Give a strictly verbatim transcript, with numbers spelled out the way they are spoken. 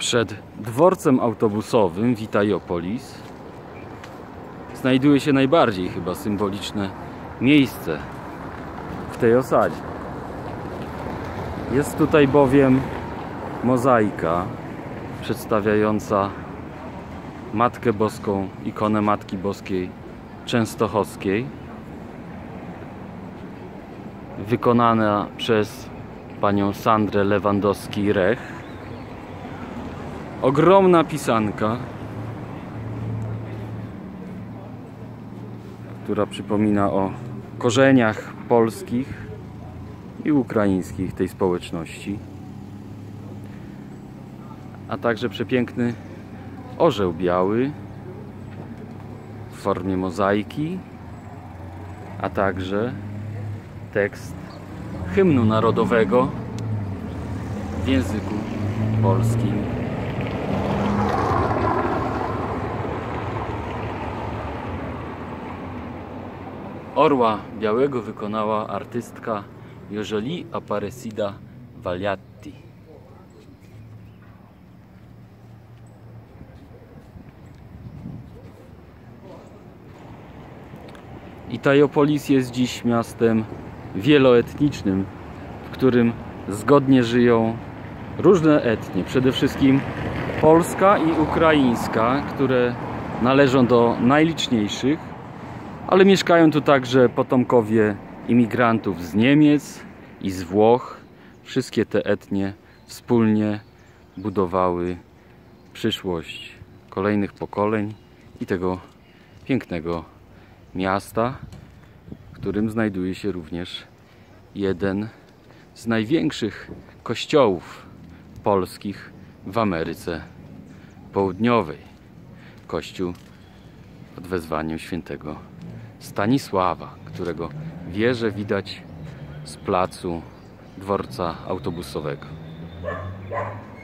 Przed dworcem autobusowym Vitaiopolis znajduje się najbardziej chyba symboliczne miejsce w tej osadzie. Jest tutaj bowiem mozaika przedstawiająca Matkę Boską, ikonę Matki Boskiej Częstochowskiej, wykonana przez panią Sandrę Lewandowski-Rech. Ogromna pisanka, która przypomina o korzeniach polskich i ukraińskich tej społeczności, a także przepiękny orzeł biały w formie mozaiki, a także tekst hymnu narodowego w języku polskim. Orła białego wykonała artystka Joseli Aparecida Valiatti. Vitaiopolis jest dziś miastem wieloetnicznym, w którym zgodnie żyją różne etnie, przede wszystkim polska i ukraińska, które należą do najliczniejszych, ale mieszkają tu także potomkowie imigrantów z Niemiec i z Włoch. Wszystkie te etnie wspólnie budowały przyszłość kolejnych pokoleń i tego pięknego miasta, w którym znajduje się również jeden z największych kościołów polskich w Ameryce Południowej. Kościół pod wezwaniem świętego Stanisława, którego wieżę widać z placu dworca autobusowego.